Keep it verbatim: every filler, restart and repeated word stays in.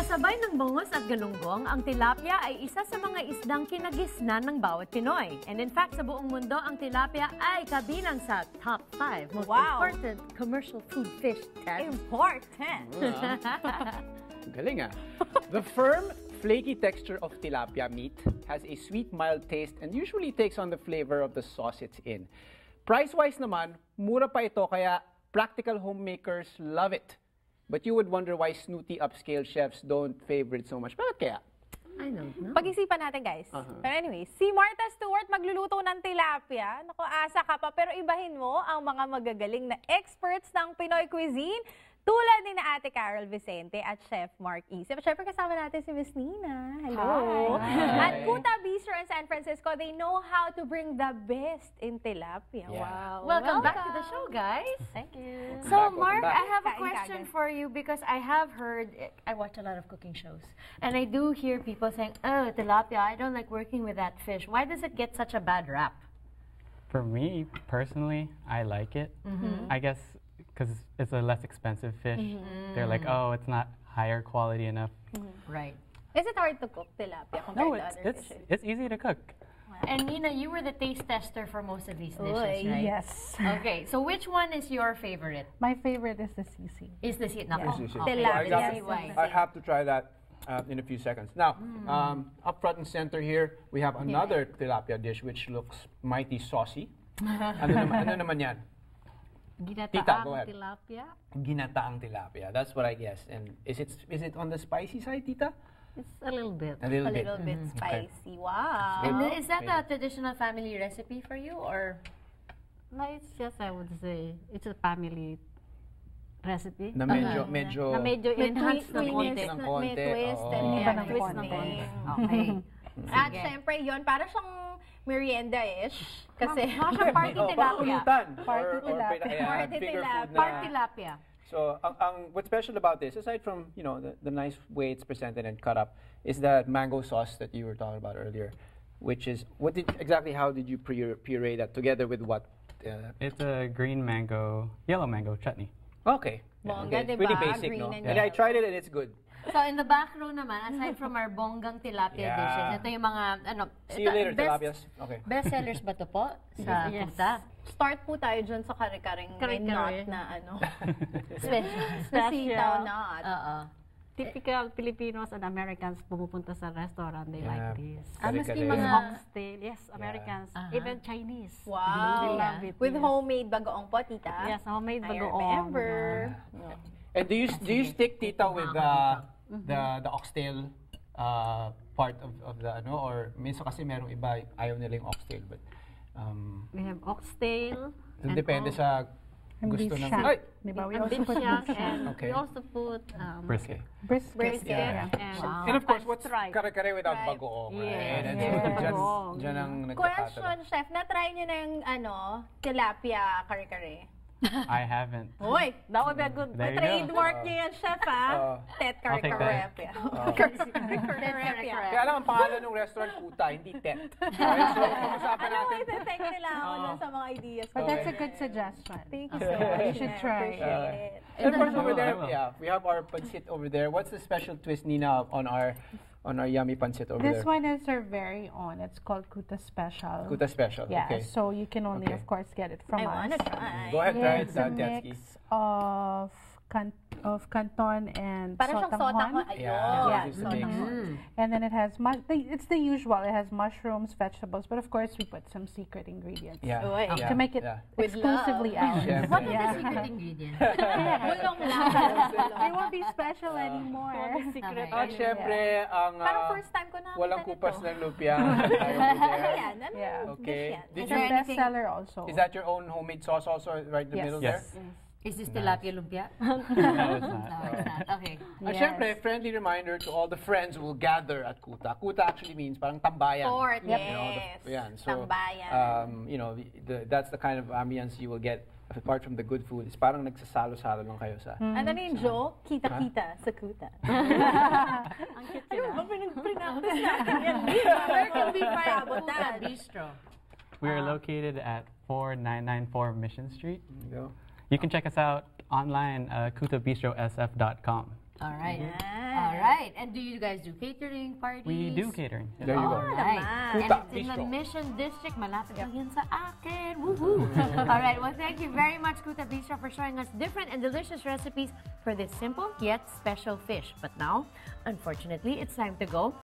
Kasabay ng bungos at galunggong, ang tilapia ay isa sa mga isdang kinagisnan ng bawat Pinoy. And in fact, sa buong mundo, ang tilapia ay kabilang sa top five most Wow. important commercial food fish test. Important! Galing ah. The firm, flaky texture of tilapia meat has a sweet, mild taste and usually takes on the flavor of the sauce it's in. Price-wise naman, mura pa ito kaya practical homemakers love it. But you would wonder why snooty upscale chefs don't favor it so much. Bakit kaya? I don't know. Pag-isipan natin, guys. Uh-huh. Pero anyway, si Martha Stewart magluluto ng tilapia. Naku, asa ka pa. Pero ibahin mo ang mga magagaling na experts ng Pinoy cuisine tulad ni na Ate Carol Vicente at Chef Mark Isip. Siyempre kasama natin si Miss Nina. Hello. Hi. At Kuta Bistro in San Francisco, they know how to bring the best in tilapia. Yeah. Wow. Welcome, back to the show, guys. Thank you. So, Welcome Mark, back. I have a Kain question kagad. for you because I have heard, I watch a lot of cooking shows, and I do hear people saying, oh, tilapia, I don't like working with that fish. Why does it get such a bad rap? For me, personally, I like it. I guess because it's a less expensive fish. They're like, oh, it's not higher quality enough. Right. Is it hard to cook tilapia compared No, to it's, other it's, fishes? it's easy to cook. And Nina, you were the taste tester for most of these dishes, Uy, right? Yes. Okay, so which one is your favorite? My favorite is the sisig. Is this it? Yeah. Yes, yes, yes. Tilapia. I, got- Yes, yes, I have to try that uh, in a few seconds. Now, um, up front and center here, we have another tilapia dish which looks mighty saucy. ano, naman, ano naman yan? Tita, go ahead. tilapia. Ginataang tilapia. That's what I guess. And is it is it on the spicy side, Tita? It's a little bit. A little A bit. little bit Okay. spicy. Wow. And then, is that a Favorite. traditional family recipe for you, or? No, it's just, I would say, it's a family recipe. Na medyo, Okay. medyo... Na medyo May enhanced twi- ng twist, konti. ng na- konti, May twist oo. and Iba yeah, ng twist konti. ng konti. Okay. At Sige. syempre yun, para siyang merienda-ish. Kasi, Mga siyang party Oh, tilapia. pangulutan. Party Or- or tilapia. pina- yeah, Party bigger tilapia. food na- Party tilapia. So, ang, ang, what's special about this, aside from, you know, the, the nice way it's presented and cut up, is that mango sauce that you were talking about earlier, which is, what did, exactly how did you puree, puree that together with what? Uh, It's a green mango, yellow mango chutney. okay. Bongga, okay. diba? Pretty basic, Green no? and And I yellow. tried it and it's good. So in the back row naman, aside from our bonggang tilapia Yeah. dishes, ito yung mga, ano, See you ito, later, best, tilapias. Okay. best sellers ba ito po sa Yes. Kuta? start po tayo dyan sa kare-kareng may Kare-kare. nut na ano. Special. The sitaw nut. Oo. Typical Filipinos and Americans pumupunta sa restaurant, they Yeah. like this. Ah, maski Kare-kare. There's mga... oxtail, yes, Americans, Uh-huh. even Chinese. Wow. They love it. With yes. homemade bagoong po, tita. Yes, homemade I bagoong. remember. And do you do you stick, Tita, with the the the oxtail uh, part of, of the ano, or minsan kasi merong iba ayaw nila yung oxtail, but um, We have oxtail. it depende sa And gusto beef ng... shank. Ay! Di ba? We And also beef put shank, beef shank. and Okay. we also put um, Brisket. Brisket. Brisket. Yeah. and, Wow. And of course, what's Fried. kare-kare without Fried. bagoong, Yes. right? And Yes. so, dyan, Bagoong. dyan ang Question, nagkakatalo. chef, na-try nyo na yung ano, tilapia kare-kare? I haven't. Uy, that would be a good There you go. trademark nyo yan, chef, ha? Oo. Tet I'll take that. kare-karepia. Kare-karepia. Kaya alam, ang pangalan ng restaurant, Kuta, hindi Tet. Okay, so, pag-usapan Ano mo, natin. isi-thank nila ako Oo. dun sa mga ideas ko. But that's a good suggestion. Thank you so much. You should try. Appreciate it. And of course, over I there, will. yeah, we have our pancit over there. What's the special twist, Nina, on our on our yummy pancit over This there? one is our very own. It's called Kuta Special. Kuta special. Yeah, Okay. so you can only, Okay. of course, get it from I us. wanna try. Go ahead, try it, It's a Tiatsky. mix of can of canton and Parang siyang sotanghon. sotanghon. Ayun. Yeah, Yeah, this is the sotanghon. mix. And then it has, mu- the- it's the usual. It has mushrooms, vegetables, but of course we put some secret ingredients Yeah. Uy. yeah, to make it yeah. With exclusively love. ours. Syempre. What are Yeah. the secret ingredients? Bulong lang. It won't be special anymore. secret. Okay. At syempre, ang uh, Parang first time ko na walang kupas ng lumpia. Ano yan? Ano Yeah. dish Okay. yan? Did It's you, a best seller also. is that your own homemade sauce also right in the Yes. middle Yes. there? Is this tilapia lumpia? No, it's No, not. it's not. Okay. At Yes. syempre, friendly reminder to all the friends who will gather at Kuta. Kuta actually means parang tambayan. Fort, You know, yes. the, yan. So, Tambayan. um, you know, the, the, that's the kind of ambience you will get apart from the good food. It's parang nagsasalo-salo lang kayo sa... Ano na yung joke? Kita-kita sa kuta. Ang cute Ano sila. ba pinag-practice natin yan? Where can we find Sabotan? Bistro. We are located at four nine nine four Mission Street. There you go. You can check us out online, uh, kuta bistro s f dot com. All right. Yan. All right. And do you guys do catering parties? We do catering. yeah. There you go. All right. And Kuta, it's in the bistro. Mission District. Malapit lang yan sa akin. Woohoo! All right. Well, thank you very much, Kuta Bistro, for showing us different and delicious recipes for this simple yet special fish. But now, unfortunately, it's time to go.